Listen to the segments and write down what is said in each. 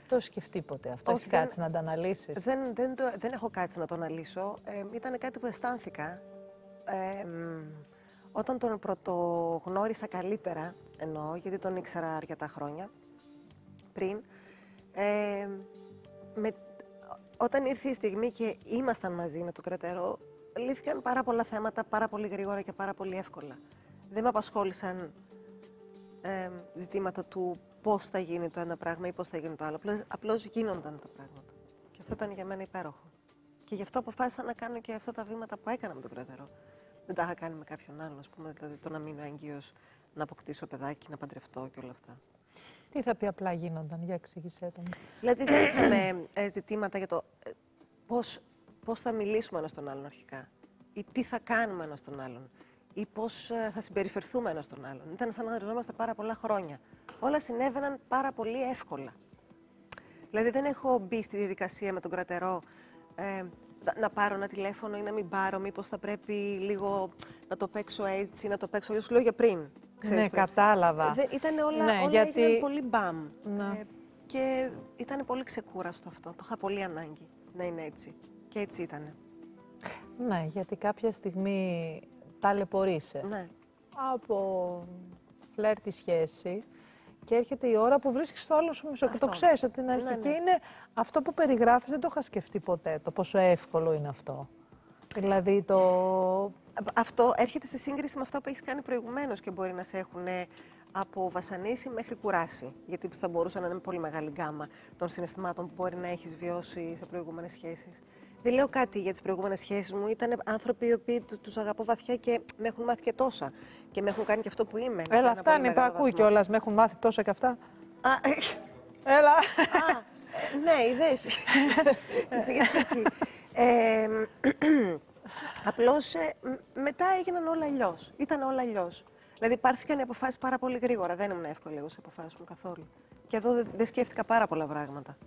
Το σκεφτεί ποτέ αυτό? Έχει κάτσει να το αναλύσεις? Δεν έχω κάτσει να το αναλύσω. Ήταν κάτι που αισθάνθηκα όταν τον πρωτογνώρισα καλύτερα, εννοώ, γιατί τον ήξερα αρκετά χρόνια πριν. Όταν ήρθε η στιγμή και ήμασταν μαζί με τον Κρατερό, λύθηκαν πάρα πολλά θέματα πάρα πολύ γρήγορα και πάρα πολύ εύκολα. Δεν με απασχόλησαν ζητήματα του πώς θα γίνει το ένα πράγμα ή πώς θα γίνει το άλλο. Απλώς γίνονταν τα πράγματα. Και αυτό ήταν για μένα υπέροχο. Και γι' αυτό αποφάσισα να κάνω και αυτά τα βήματα που έκανα με τον Κρατερό. Δεν τα είχα κάνει με κάποιον άλλον, ας πούμε, δηλαδή το να μείνω έγκυος, να αποκτήσω παιδάκι, να παντρευτώ και όλα αυτά. Τι θα πει απλά γίνονταν, για εξήγησέ το μου. Δηλαδή δεν είχαμε ζητήματα για το πώς θα μιλήσουμε ένας τον άλλον αρχικά ή τι θα κάνουμε ένας τον άλλον ή πώς θα συμπεριφερθούμε ένας τον άλλον. Ήταν σαν να γνωριζόμαστε πάρα πολλά χρόνια. Όλα συνέβαιναν πάρα πολύ εύκολα. Δηλαδή δεν έχω μπει στη διαδικασία με τον Κρατερό να πάρω ένα τηλέφωνο ή να μην πάρω, μήπως θα πρέπει λίγο να το παίξω έτσι, να το παίξω αλλιώς. Σου λέω για πριν. Ξέρεις, Ναι, κατάλαβα. Ήταν όλα, ναι, όλα γιατί... έγιναν πολύ μπαμ. Ναι. Και ήταν πολύ ξεκούραστο αυτό. Το είχα πολύ ανάγκη να είναι έτσι. Και έτσι ήτανε. Ναι, γιατί κάποια στιγμή ταλαιπωρείσαι. Ναι. Από φλερτη σχέση και έρχεται η ώρα που βρίσκεις το άλλο σου μισό και το ξέρεις από την αρχή. Ναι, ναι. Και είναι αυτό που περιγράφεις, δεν το είχα σκεφτεί ποτέ, το πόσο εύκολο είναι αυτό. Δηλαδή Αυτό έρχεται σε σύγκριση με αυτά που έχεις κάνει προηγουμένως και μπορεί να σε έχουν από βασανίσει μέχρι κουράσει. Γιατί θα μπορούσε να είναι πολύ μεγάλη γκάμα των συναισθημάτων που μπορεί να έχεις βιώσει σε προηγούμενες σχέσεις. Δεν λέω κάτι για τις προηγούμενες σχέσεις μου. Ήταν άνθρωποι οι οποίοι τους αγαπώ βαθιά και με έχουν μάθει και τόσα. Και με έχουν κάνει και αυτό που είμαι. Έλα, αυτά είναι που ακούει κιόλας. Με έχουν μάθει τόσα και αυτά. Έλα. Ναι, είδες. Απλώς μετά έγιναν όλα αλλιώς. Ήταν όλα αλλιώς. Δηλαδή πάρθηκαν οι αποφάσεις πάρα πολύ γρήγορα. Δεν ήμουν εύκολη εγώ σε αποφάσεις μου καθόλου. Και εδώ δεν σκέφτηκα πάρα πολλά πράγματα.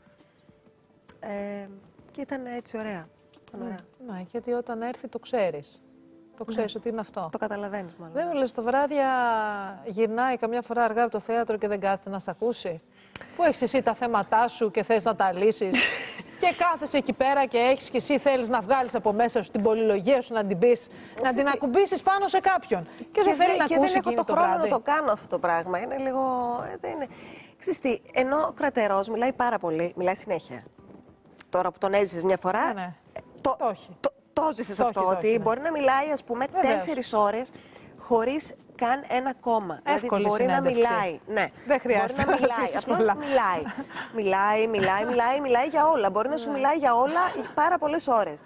Και ήταν έτσι ωραία. Ναι, γιατί όταν έρθει το ξέρεις. Το ξέρεις ότι είναι αυτό. Το καταλαβαίνεις μάλλον. Δεν μου λες, το βράδια γυρνάει καμιά φορά αργά από το θέατρο και δεν κάθεται να σ' ακούσει? Που έχεις εσύ τα θέματά σου και θες να τα λύσεις και κάθεσαι εκεί πέρα και έχεις και εσύ θέλεις να βγάλεις από μέσα σου την πολυλογία σου, να την πεις, να την ακουμπήσεις πάνω σε κάποιον. Και δεν θέλει να ακούσει εκείνη το βράδυ. Και δεν έχω το χρόνο να το κάνω αυτό το πράγμα. Είναι λίγο... Ξέρεις τι, ενώ ο Κρατερός μιλάει πάρα πολύ, μιλάει συνέχεια. Τώρα που τον έζησες μια φορά, ναι. το ζήσες αυτό, ότι μπορεί να μιλάει, ας πούμε, 4 ώρες χωρίς καν ένα κόμμα. Εύκολη δηλαδή μπορεί συνέντευξη. να μιλάει. Ναι. Δεν χρειάζεται. Μπορεί να μιλάει. Απλώς μιλάει για όλα. Μπορεί να σου μιλάει για όλα πάρα πολλές ώρες.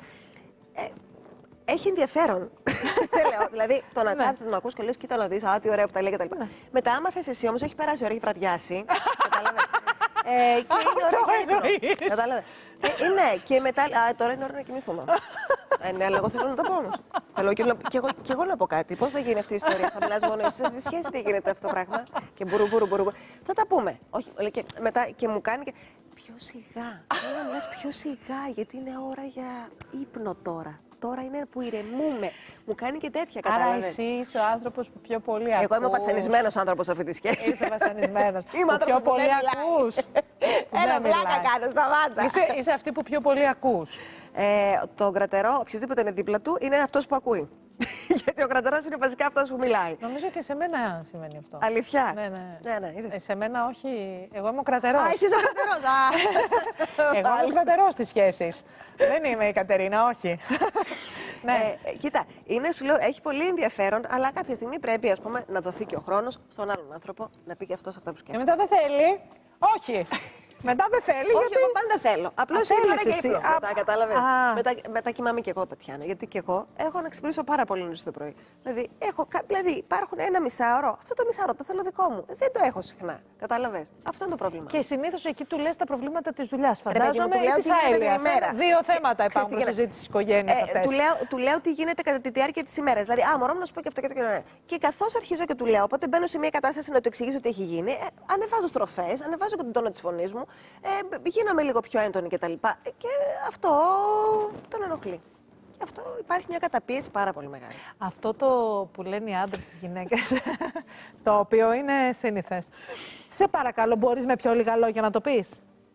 Έχει ενδιαφέρον. Δηλαδή, το να κάθεσαι να ακούς και λες, κοίτα να δεις, τι ωραία που τα λέει κτλ. Μετά, άμα θες εσύ όμως, έχει περάσει ώρα, έχει βραδιάσει. Κατάλαβε. Και είναι ώρα για ύπνο. Κατάλαβε. Ναι, και μετά. Τώρα είναι ώρα να κοιμηθούμε. Ναι, αλλά εγώ θέλω να το πω όμως. Θέλω και εγώ να πω κάτι. Πώς θα γίνει αυτή η ιστορία? Θα μιλάς μόνο εσύ σε αυτή τη σχέση, τι γίνεται αυτό το πράγμα? Και μπουρου. Θα τα πούμε. Όχι, και μετά και μου κάνει και. Πιο σιγά. Θέλω να μιλάς πιο σιγά, γιατί είναι ώρα για ύπνο τώρα. Τώρα είναι που ηρεμούμε. Μου κάνει και τέτοια, κατάλαβες. Άρα εσύ είσαι ο άνθρωπος που πιο πολύ ακούς. Εγώ είμαι ο βασανισμένος άνθρωπος σε αυτή τη σχέση. Είσαι βασανισμένος. Είμαι ο πιο πολύ ακούς. Έλα, βλάκα κάνω, σταμάτα. Είσαι αυτή που πιο πολύ ακούς. Το Κρατερό, οποιοδήποτε είναι δίπλα του, είναι αυτός που ακούει. Γιατί ο Κρατερός είναι βασικά αυτός που μιλάει. Νομίζω και σε μένα σημαίνει αυτό. Αλήθεια. Ναι. Σε μένα όχι. Εγώ είμαι ο Κρατερός. Εσύ είσαι ο Κρατερός. Εγώ είμαι ο Κρατερός στις σχέσεις. Δεν είμαι η Κατερίνα, όχι. Ναι. Κοίτα, σου λέω, έχει πολύ ενδιαφέρον, αλλά κάποια στιγμή πρέπει, ας πούμε, να δοθεί και ο χρόνος στον άλλον άνθρωπο να πει και αυτός αυτά που σκέφτεται. Και μετά δεν θέλει. Όχι. Μετά δεν θέλει. Όχι, εγώ πάντα θέλω. Απλώς είναι ώρα και ύπνο. Μετά, κατάλαβες. Μετά κοιμάμαι και εγώ, Τατιάνα. Γιατί και εγώ έχω να ξυπνήσω πάρα πολύ νωρίς το πρωί. Δηλαδή υπάρχουν ένα μισάωρο. Αυτό το μισάωρο το θέλω δικό μου. Δεν το έχω συχνά. Κατάλαβες. Αυτό είναι το πρόβλημα. Και συνήθως εκεί του λες τα προβλήματα της δουλειάς. Φαντάζομαι του λέω της αέλειας. Δύο θέματα υπάρχουν στη συζήτηση της οικογένειας αυτές. Του λέω τι γίνεται κατά τη διάρκεια της ημέρας. Δηλαδή, μωρό μου να σου πω και αυτό και το και. Και καθώς αρχίζω και του λέω, οπότε μπαίνω σε μια κατάσταση να του εξηγήσω τι έχει γίνει, ανεβάζω στροφές, ανεβάζω και τον τόνο της φωνής μου. Γίνομαι λίγο πιο έντονη κτλ. Και αυτό τον ενοχλεί. Γι' αυτό υπάρχει μια καταπίεση πάρα πολύ μεγάλη. Αυτό το που λένε οι άντρες στις γυναίκες, το οποίο είναι σύνηθες. Σε παρακαλώ, μπορείς με πιο λίγα λόγια να το πεις?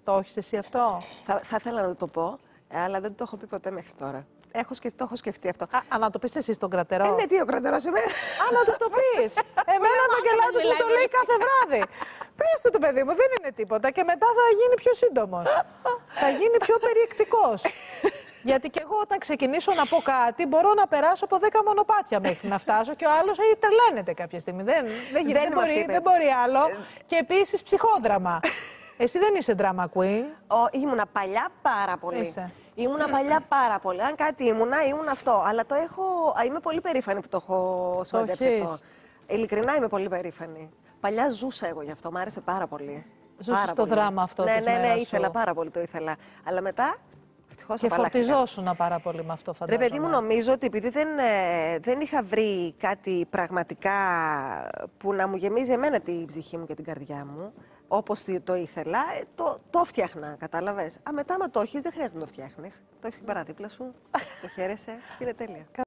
Το έχεις εσύ αυτό? Θα ήθελα να το πω, αλλά δεν το έχω πει ποτέ μέχρι τώρα. Το έχω σκεφτεί αυτό. Α, να το πεις εσύ στον κρατερό. Ναι, τι ο κρατερός εμένα. Α, να του το πεις. Εμένα ο Βαγγελάτος μου το λέει κάθε βράδυ. Πες του το παιδί μου, δεν είναι τίποτα και μετά θα γίνει πιο σύντομος. Θα γίνει πιο περιεκτικός. Γιατί και εγώ όταν ξεκινήσω να πω κάτι μπορώ να περάσω από 10 μονοπάτια μέχρι να φτάσω και ο άλλος τρελαίνεται κάποια στιγμή. Δεν μπορεί άλλο. Και επίσης ψυχόδραμα. Εσύ δεν είσαι drama queen. Ήμουνα παλιά πάρα πολύ. Είσαι. Ήμουνα παλιά πάρα πολύ. Αν κάτι ήμουν αυτό. Αλλά το έχω. Είμαι πολύ περήφανη που το έχω συμμαζέψει αυτό. Ειλικρινά είμαι πολύ περήφανη. Παλιά ζούσα εγώ γι' αυτό. Μ' άρεσε πάρα πολύ. Ζούσες το δράμα αυτό. Ναι, ήθελα πάρα πολύ, το ήθελα. Αλλά μετά. Και φορτιζόσουνα πάρα πολύ με αυτό, φαντάζομαι. Ρε παιδί μου, νομίζω ότι επειδή δεν είχα βρει κάτι πραγματικά που να μου γεμίζει εμένα την ψυχή μου και την καρδιά μου, όπως το ήθελα, το φτιάχνα, κατάλαβες. Μετά, άμα το έχεις, δεν χρειάζεται να το φτιάχνεις. Το έχεις παραδίπλα σου, το χαίρεσαι και είναι τέλεια.